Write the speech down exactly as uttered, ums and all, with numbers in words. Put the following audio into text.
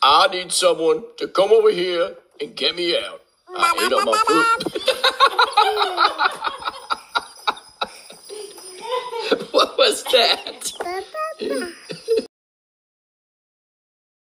I need someone to come over here and get me out. I ate up my food. What was that?